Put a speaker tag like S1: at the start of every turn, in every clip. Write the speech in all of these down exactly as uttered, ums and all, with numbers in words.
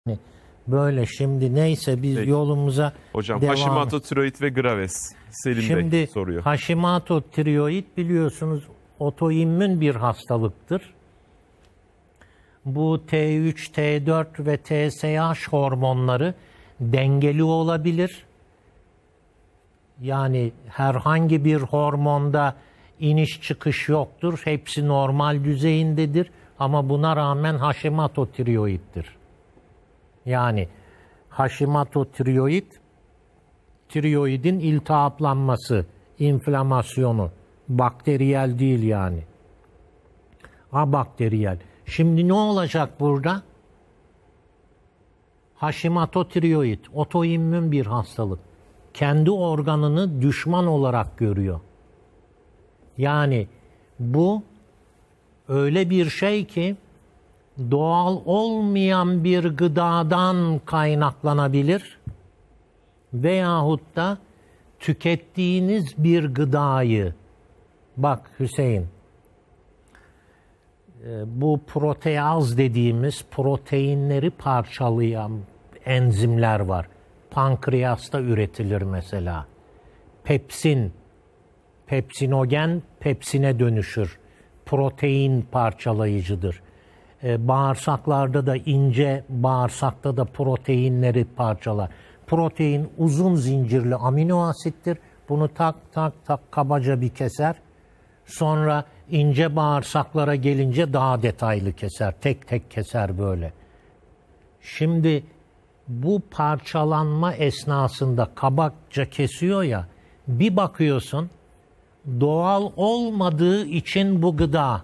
S1: Böyle şimdi neyse biz
S2: Peki.
S1: yolumuza
S2: Hocam
S1: devam.
S2: Hashimoto tiroid ve Graves. Selim
S1: Şimdi
S2: Bey soruyor.
S1: Hashimoto tiroid biliyorsunuz otoimmün bir hastalıktır. Bu T üç, T dört ve T S H hormonları dengeli olabilir. Yani herhangi bir hormonda iniş çıkış yoktur. Hepsi normal düzeyindedir. Ama buna rağmen Hashimoto tiroiddir. Yani Hashimoto tiroid, tiroidin iltihaplanması, inflamasyonu, bakteriyel değil yani. Abakteriyel. Şimdi ne olacak burada? Hashimoto tiroid, otoimmün bir hastalık. Kendi organını düşman olarak görüyor. Yani bu öyle bir şey ki doğal olmayan bir gıdadan kaynaklanabilir veyahut da tükettiğiniz bir gıdayı, bak Hüseyin, bu proteaz dediğimiz proteinleri parçalayan enzimler var. Pankreasta üretilir mesela. Pepsin, pepsinogen pepsine dönüşür. Protein parçalayıcıdır. Ee, bağırsaklarda da ince bağırsakta da proteinleri parçalar. Protein uzun zincirli amino asittir. Bunu tak tak tak kabaca bir keser. Sonra ince bağırsaklara gelince daha detaylı keser. Tek tek keser böyle. Şimdi bu parçalanma esnasında kabaca kesiyor ya, bir bakıyorsun doğal olmadığı için bu gıda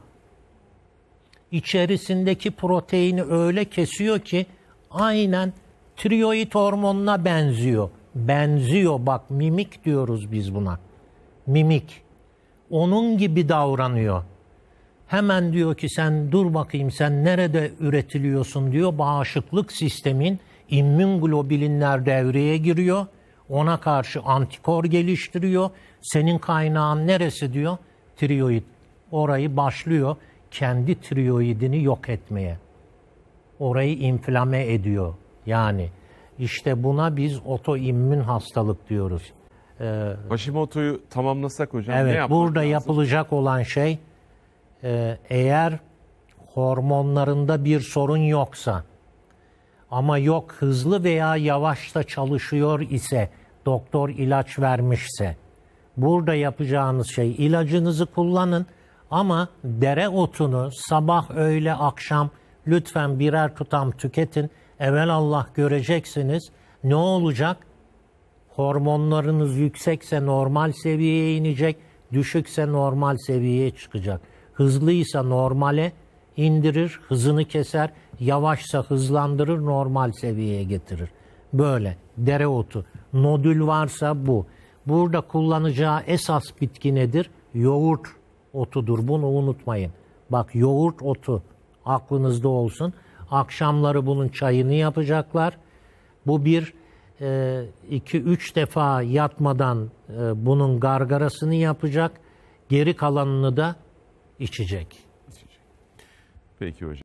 S1: içerisindeki proteini öyle kesiyor ki aynen tiroid hormonuna benziyor. Benziyor, bak mimik diyoruz biz buna. Mimik. Onun gibi davranıyor. Hemen diyor ki sen dur bakayım sen nerede üretiliyorsun diyor. Bağışıklık sistemin immün globulinler devreye giriyor. Ona karşı antikor geliştiriyor. Senin kaynağın neresi diyor? Tiroid. Orayı başlıyor kendi tiroidini yok etmeye. Orayı inflame ediyor. Yani işte buna biz otoimmün hastalık diyoruz.
S2: Ee, Hashimoto'yu tamamlasak hocam
S1: evet,
S2: ne yapmak
S1: burada
S2: lazım?
S1: yapılacak olan şey e, eğer hormonlarında bir sorun yoksa ama yok hızlı veya yavaş da çalışıyor ise, doktor ilaç vermişse, burada yapacağınız şey ilacınızı kullanın ama dereotunu sabah, öğle, akşam lütfen birer tutam tüketin. Evelallah göreceksiniz ne olacak? Hormonlarınız yüksekse normal seviyeye inecek, düşükse normal seviyeye çıkacak. Hızlıysa normale indirir, hızını keser, yavaşsa hızlandırır, normal seviyeye getirir. Böyle dereotu, nodül varsa bu. Burada kullanacağı esas bitki nedir? Yoğurt otudur, bunu unutmayın. Bak yoğurt otu aklınızda olsun. Akşamları bunun çayını yapacaklar. Bu bir iki üç defa yatmadan bunun gargarasını yapacak. Geri kalanını da içecek.
S2: Peki hocam.